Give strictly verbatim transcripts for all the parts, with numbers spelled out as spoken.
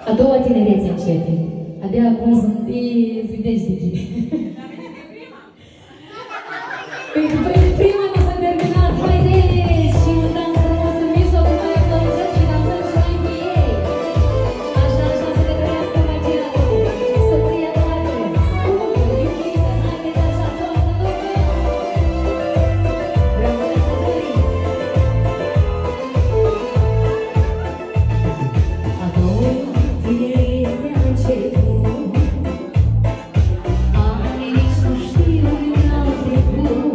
A doua tinerețe începe. Abia acum sunt zvidești de tine. Prima nu s-a terminat, haideți! Și un dans frumos în mijloc, noi aplaudăm și dansăm și noi cu ei. Așa, așa să ne trăiască magia cu soția noastră. Iubită, haideți așa toată lumea! Vreau să ne dorim! A doua tinerețe a început. Anii nici nu știu când au trecut.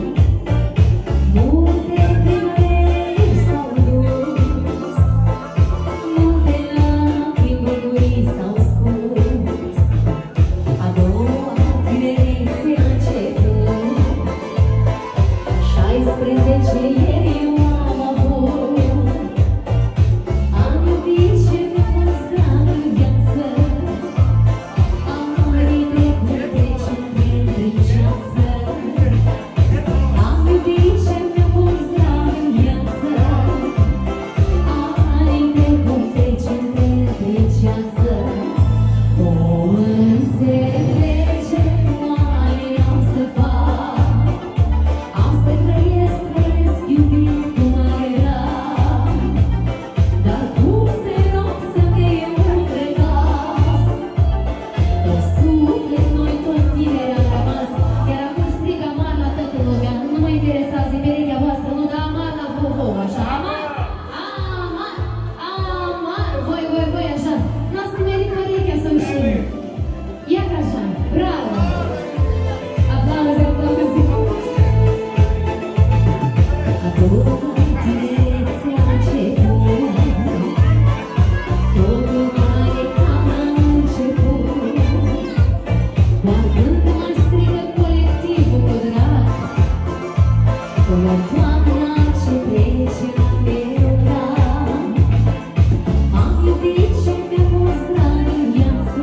Multe primăveri s-au dus, multe lacrimi bucurii s-au scurs. A doua tinerețe a început. șaisprezece ieri eu am avut. Am iubit și mi-a fost drag în viață. Anii trecut trece printre ceață. Am iubit și mi-a fost drag în viață. Anii trecut trece printre ceață. O înțelege oare am să fac. Am să trăiesc, trăiesc iubit cum era. Dar cum să rog să fie un răgaz. O suflet noi tot tineri am rămas. Iar acum strig amar la toată lumea. Nu mă interesează perechea voastră, nu, dar amar la vouă, așa, amar? Amar, amar, voi, voi, voi, așa. N-ați nimerit perechea să ușine. Ia ca așa, bravo! Aplauze, aplauze! A doua tinerețe a început. Totul pare cam la început. Doar când mă strigă colectivul cu drag. Până toamna ce trece mereu drag. Am iubit și mi-a fost drag în viață.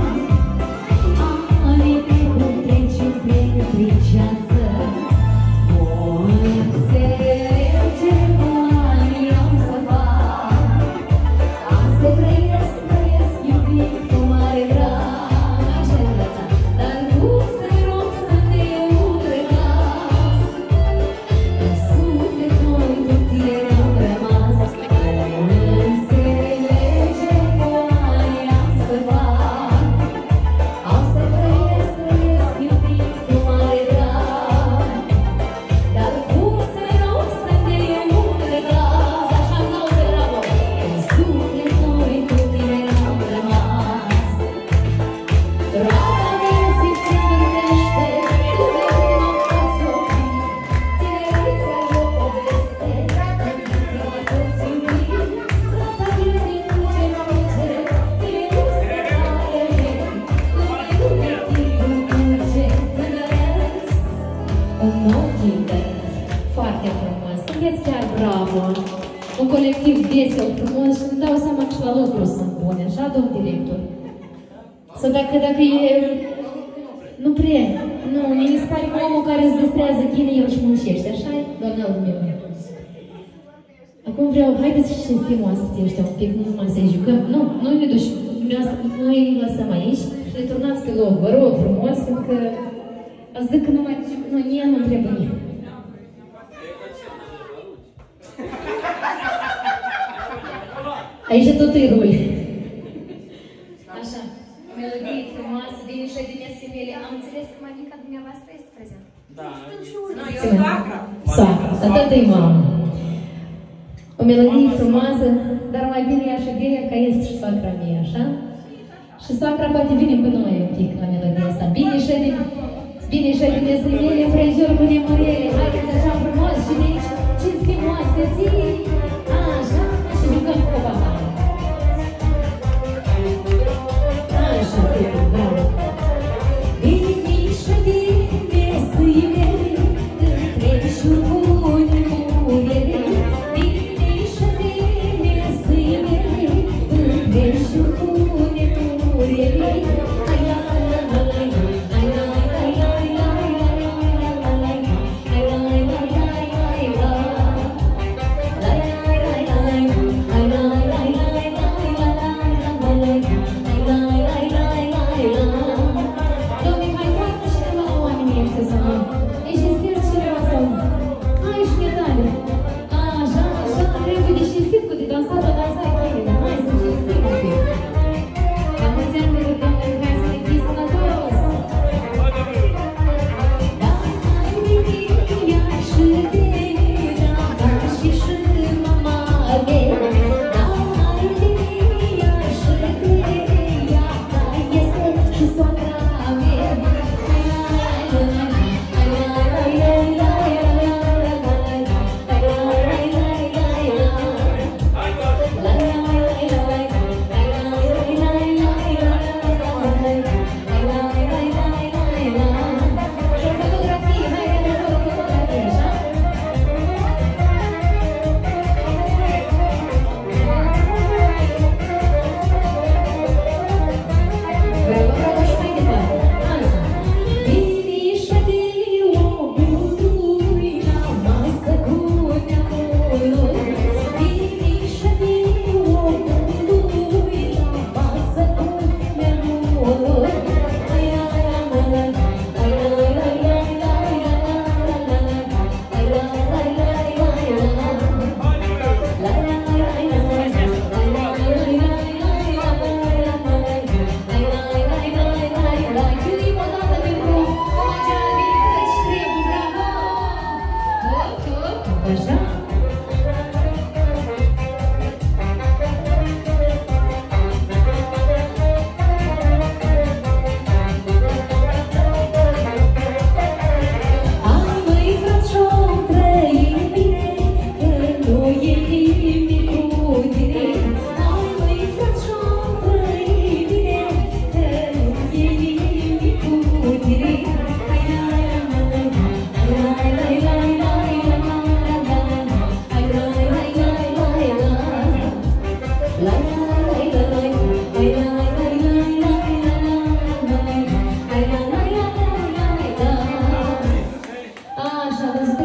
Anii trecut trece printre ceață. O înțelege oare am să fac. Am să trăiesc, trăiesc iubit cu mare drag. Așa e viața. Dar cum să-i rog să ne un răgaz. În suflet noi tot tineri am rămas. O înțelege oare am să fac. Am să trăiesc, trăiesc iubit cu mare drag. Dar cum să-i rog să ne un răgaz. Așa aplauze, bravo! În suflet noi tot tineri am rămas. Roata vieții se învârtește, cu neprima poți opri. Tinerețea e o poveste, în inima toți iubim. Roata vieții duce în cruce, tinerețea care e. Lumea timpul curge, tânăresc. Un nou tineri, foarte frumos. Sunteți chiar bravo. Un colectiv vesel, frumos și îmi dau seama că și la lucru sunt bune, așa, domn director? Sau dacă, dacă e... Nu prea, nu, mi se pare că omul care îți distrează chine, el își muncește, așa-i, doamnelul meu? Acum vreau, haideți și cinstim oaspeții ăștia un pic, nu numai să-i jucăm. Nu, nu ne duci, noi îi lăsăm aici și le turnați pe loc, vă rog frumos, pentru că ați zic că nu mai zic, nu, nie, nu trebuie nie. Aici tot îi ruli. Așa, o melodie frumoasă, vine și din asemenea. Am înțeles că mamica dumneavoastră este prezent. Da. Nu, eu soacra. Soacra, dar tot-i mamă. O melodie frumoasă, dar mai bine e așa găia ca este și soacra mea, așa? Și soacra poate vine cu noi un pic la melodia asta. Bine și din... Bine și din asemenea, împrejur cu nemurele. Haideți așa frumos și de aici cinstim oaspeții.